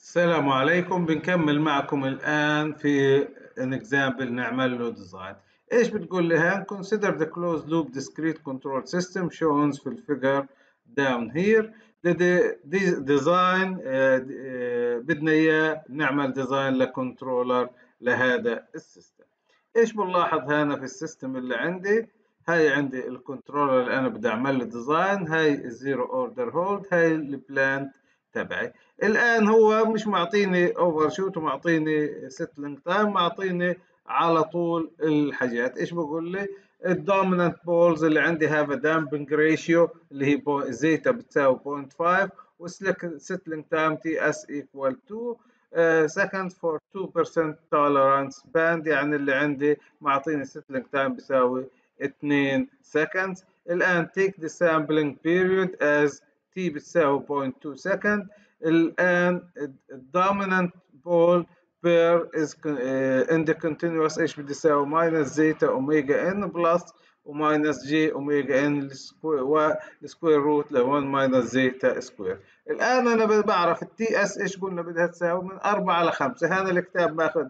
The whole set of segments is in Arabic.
السلام عليكم. بنكمل معكم الآن في an example نعمل له design. إيش بتقول لي هان؟ consider the closed loop discrete control system shown في الفيجر down here. the design بدنا إياه نعمل design لكنترولر لهذا السيستم. إيش بنلاحظ هنا في السيستم اللي عندي؟ هاي عندي الكنترولر اللي أنا بدي أعمل له design، هاي الزيرو اوردر هولد، هاي البلانت تبعي. الان هو مش معطيني اوفر شوت ومعطيني سيتلينج تايم، معطيني على طول الحاجات. ايش بقول لي؟ الدومينانت بولز اللي عندي هاف دامبنج ريشيو اللي هي زيتا بتساوي 0.5، وسيتلينج تايم تي اس ايكوال 2 سكند فور 2% توليرانس باند، يعني اللي عندي معطيني سيتلينج تايم بيساوي 2 سكند. الان تيك ذا سامبلينج بيريود از تي بتساوي 0.2 سكند. الآن الدومينانت بول بير از ان ذا كونتينوس ايش بدي يساوي؟ ماينس زيتا اوميجا ان بلس وماينس جي اوميجا ان والسكوير روت ل 1 ماينس زيتا سكوير. الآن أنا بعرف التي اس ايش قلنا بدها تساوي؟ من 4 ل 5. هذا الكتاب ماخذ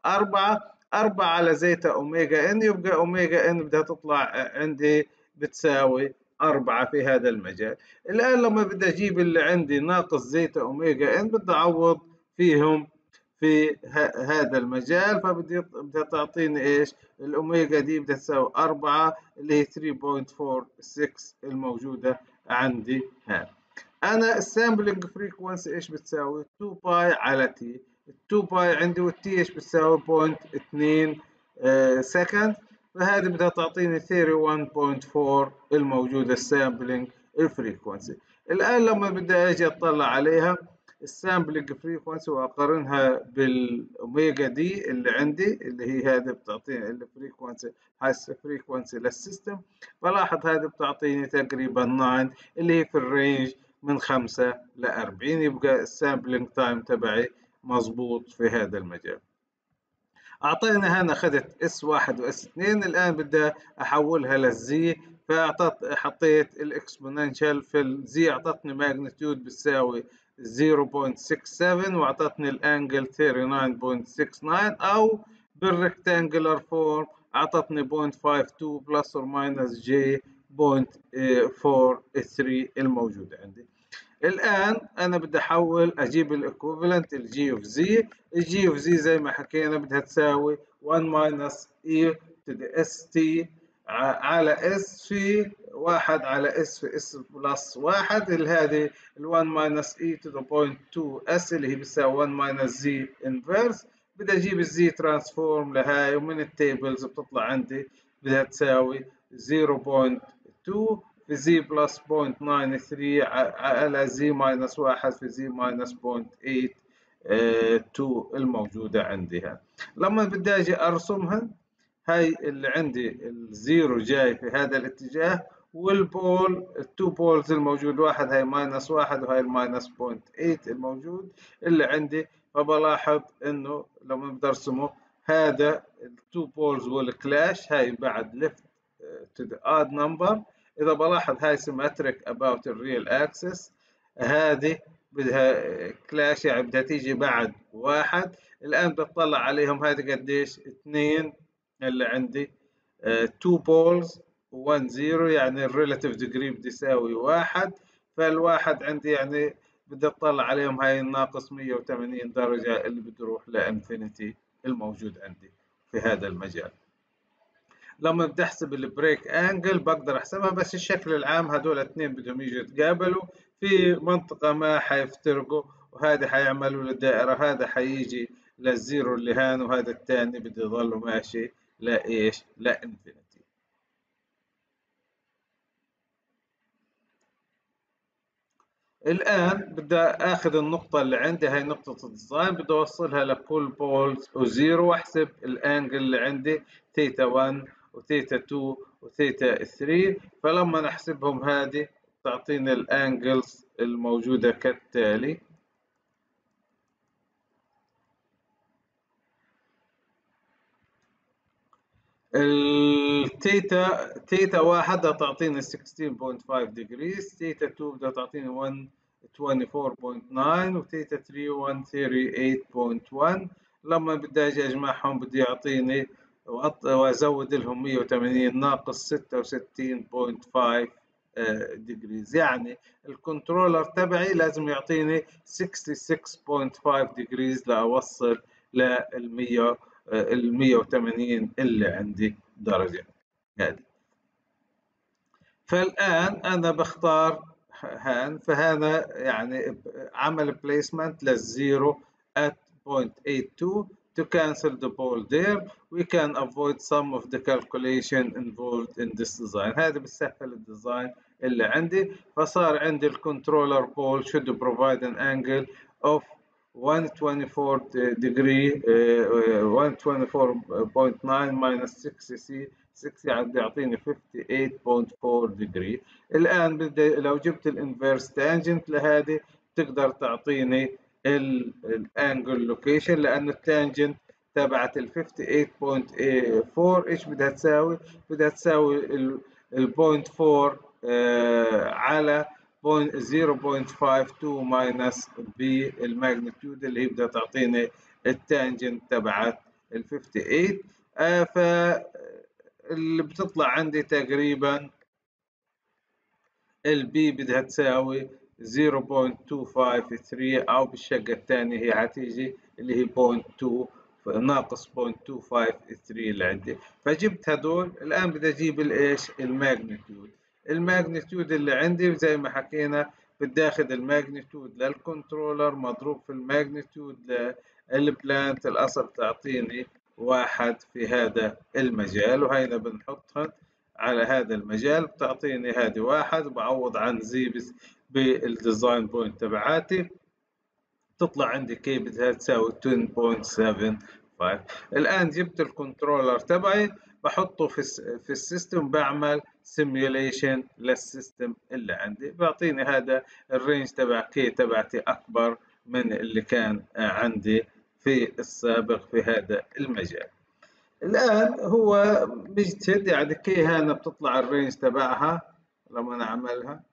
4 على زيتا اوميجا ان، يبقى اوميجا ان بدها تطلع عندي بتساوي 4 في هذا المجال. الآن لما بدي أجيب اللي عندي ناقص زيتا أوميجا إن بدي أعوض فيهم في هذا المجال، بدها تعطيني إيش؟ الأوميجا دي بدها تساوي 4 اللي هي 3.46 الموجودة عندي هنا. أنا السامبلنج فريكونسي إيش بتساوي؟ 2 باي على تي. 2 باي عندي والتي إيش بتساوي؟ 0.2 سكند، فهذه بدها تعطيني 31.4 الموجودة السامبلنج الفريكونسي. الآن لما بدي أجي أطلع عليها السامبلنج فريكونسي وأقارنها بالأوميجا دي اللي عندي اللي هي هذه بتعطيني الفريكونسي، هاي فريكونسي للسيستم، بلاحظ هذه بتعطيني تقريبا 9 اللي هي في الرينج من 5 ل 40، يبقى السامبلنج تايم تبعي مضبوط في هذا المجال. اعطينا هنا اخذت اس 1 واس 2، الان بدي احولها للزي، حطيت الاكسبوننشال في الزي، اعطتني ماجنتيود بتساوي 0.67 واعطتني الانجل 39.69، او بالريكتانجلر فورم اعطتني 0.52 بلس اور ماينس جي 0.43 الموجود عندي. الآن أنا بدي أحول أجيب الإكوفلنت الجي أوف زي. الجي أوف زي زي ما حكينا بدها تساوي 1 ماينس إي تو ذا إس تي على إس في 1 على إس في إس بلس 1، اللي هذه ال 1 ماينس إي تو ذا بوينت 2 إس اللي هي بتساوي 1 ماينس زي إنفيرس. بدي أجيب الزي ترانسفورم لهاي، ومن التيبلز بتطلع عندي بدها تساوي 0.2 في زي بلس 0.93 على زي ماينس 1 في زي ماينس 0.82 الموجودة عندها. لما بدي أجي أرسمها، هاي اللي عندي الزيرو جاي في هذا الاتجاه، والبول التو بولز الموجود، واحد هاي ماينس 1 وهاي الماينس 0.8 الموجود اللي عندي. فبلاحظ إنه لما بدي أرسمه هذا التو بولز والكلاش، هاي بعد ليفت to the odd number. إذا بلاحظ هاي symmetric about the real axis، هذه بدها كلاش يعني بدها تيجي بعد 1. الآن بتطلع عليهم هذه قديش؟ 2 اللي عندي 2 بولز و1 0، يعني الريلاتيف ديجري بدي يساوي 1. فالواحد عندي يعني بدي اطلع عليهم هاي الناقص 180 درجة اللي بده يروح لانفينيتي الموجود عندي في هذا المجال. لما بدي احسب البريك انجل بقدر احسبها، بس الشكل العام هذول الاثنين بدهم يجوا يتقابلوا في منطقة ما حيفترقوا، وهذا حيعملوا للدائرة، هذا حيجي للزيرو اللي هان، وهذا الثاني بده يضل ماشي لايش؟ لانفينيتي. الآن بدي آخذ النقطة اللي عندي، هاي نقطة الديزاين، بدي أوصلها لكل بولز وزيرو، وأحسب الأنجل اللي عندي ثيتا 1 وثيتا 2 وثيتا 3. فلما نحسبهم هذه تعطيني الأنجلز الموجودة كالتالي. الثيتا 1 بدها تعطيني 16.5 degrees، ثيتا 2 بدها تعطيني 24.9 وثيتا 3 138.1. لما بدي اجي اجمعهم بدي يعطيني وازود لهم 180 ناقص 66.5 ديجريز، يعني الكنترولر تبعي لازم يعطيني 66.5 ديجريز لاوصل لل 180 اللي عندي درجة هذه. فالآن أنا بختار هان، فهذا يعني عمل بليسمنت للزيرو at 0.82 to cancel the ball there. We can avoid some of the calculation involved in this design. هذا بيسهل الديزاين اللي عندي. فصار عندي الكنترولر بول should provide an angle of 124 degree 124.9 minus 60 يعني بيعطيني 58.4 degree. الآن بدي لو جبت الانفيرس تانجنت لهذه تقدر تعطيني الانجل لوكيشن، لأنه التانجنت تبعت ال 58.4 ايش بدها تساوي؟ بدها تساوي ال 0.4 على 0.52 ماينس بالماجنتيود اللي هي بدها تعطيني التانجنت تبعت ال 58. اللي بتطلع عندي تقريبا البي بدها تساوي 0.253 او بالشقة الثانية هي هتيجي اللي هي 0.2 ناقص 0.253 اللي عندي. فجبت هدول. الان بدي اجيب الايش؟ الماجنتيود. الماجنتيود اللي عندي زي ما حكينا بدي اخذ الماجنتيود للكنترولر مضروب في الماجنتيود للبلانت. الاصل تعطيني واحد في هذا المجال، وهينا بنحطها على هذا المجال بتعطيني هذه واحد، وبعوض عن زي بالديزاين بوينت تبعاتي تطلع عندي كي بدها تساوي 10.75. الآن جبت الكنترولر تبعي بحطه في السيستم، بعمل سيميوليشن للسيستم اللي عندي، بيعطيني هذا الرينج تبع كي تبعتي أكبر من اللي كان عندي في السابق في هذا المجال. الآن هو بيجتهد، يعني كي هنا بتطلع الرينج تبعها لما نعملها.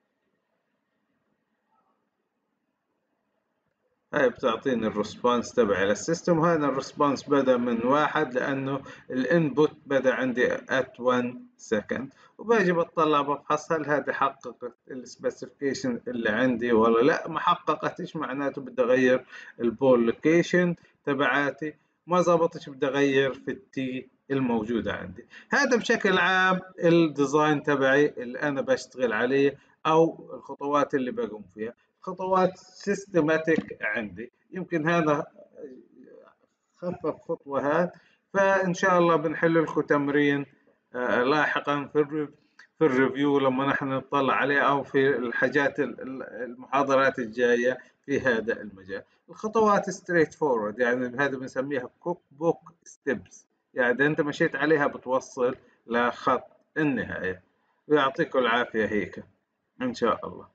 هاي بتعطيني الريسبونس تبعي للسيستم، وهذا الريسبونس بدأ من 1 لأنه الانبوت بدأ عندي at 1 second. وباجي بطلع بفحص هل هذه حققت السبيسيفيكيشن اللي عندي ولا لا. ما حققتش معناته بدي أغير البول لوكيشن تبعاتي. ما زبطش بدي أغير في التي الموجودة عندي. هذا بشكل عام الديزاين تبعي اللي أنا بشتغل عليه أو الخطوات اللي بقوم فيها. خطوات سيستماتيك عندي، يمكن هذا خفف خطوة هذا. فإن شاء الله بنحل لكم تمرين لاحقا في الريفيو لما نحن نطلع عليه أو في الحاجات المحاضرات الجاية في هذا المجال. الخطوات ستريت فورورد، يعني هذا بنسميها كوك بوك ستيبس، يعني أنت مشيت عليها بتوصل لخط النهاية. ويعطيكم العافية هيك إن شاء الله.